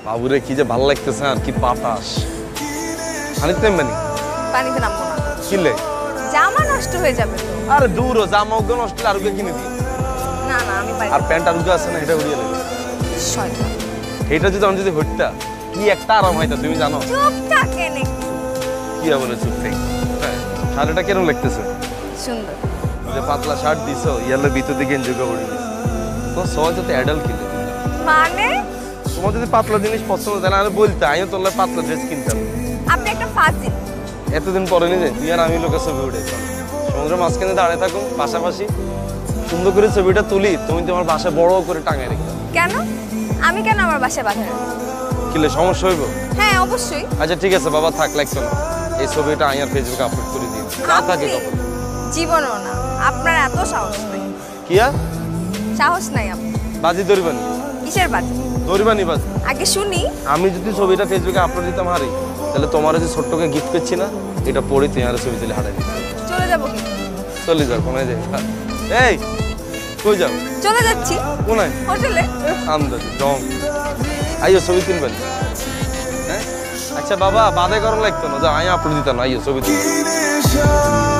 বাবুরে কি যে ভালো লাগতেছে আর কি বাতাস। পানিতে নামবানি? পানিতে নামবো না। কিলে? জামা নষ্ট হয়ে যাবে তো। আরে দূর ও, জামা ওগুলো নষ্ট হলে আরোগ্য কিনে দিই। না না আমি পারি। আর প্যান্ট আরোগ্য আছে না, এটা উড়িয়ে দেবে। শয়তান। এটা যদি আমি যদি হইতা কি একটা আরাম হইতা তুমি জানো? চুপ থাকেন একটু। কি বলে চুপ থাকি? শাড়িটা কেমন লাগতেছে? সুন্দর। যে পাতলা শার্ট দিছো ইয়ালে ভিতর দিকে এনজয় করে দিছো। তো সবাই তো অ্যাডাল্ট কিনে। মানে তোমার যদি পাতলা জিনিস পছন্দ তাহলে আমি বলতে আমিও তোর পাতলা ড্রেস কিনতাম। আপনি একটা ফাজিল। এতদিন পরে নিজে তুই আর আমি লোকের ছবি উঠেছি সমুদ্রের মাঝখানে দাঁড়িয়ে থাকো পাশাপাশি সুন্দর করে ছবিটা তুলি, তুমি তোমার বাসায় বড় করে টাঙায় রেখে। কেন? আমি কেন আমার বাসায় বাঁধা রাখবো? কিলে সমস্যা হইব? হ্যাঁ অবশ্যই। আচ্ছা ঠিক আছে বাবা, থাক লাগতো না, এই ছবিটা আমি আর ফেসবুকে আপলোড করে দিই। যা থাকে কখন জীবনও না, আপনার এত সাহস নাই। কি আর সাহস নাই আপনার। বাজি দরিবানি? কিসের বাজি? দরিবানি বাজি। আগে শুনি। আমি যদি ছবিটা ফেসবুকে আপলোড দিতাম হারি, তাহলে তোমার যে ছোট্টকে গিফট করছি না এটা পড়ে তুই আর ছবি তুলে হারাই দিতে। চলে যাবো কি? চলে যাও কোনায় যাই। এই কই যাও? চলে যাচ্ছি। কোনায়? হোটেলে। আন্দাজ জম আইও ছবি তুলবেন। হ্যাঁ আচ্ছা বাবা, বাদে গরম লাগতো না, যা আমি আপলোড দিতাম না, আইও ছবি তুলবেন।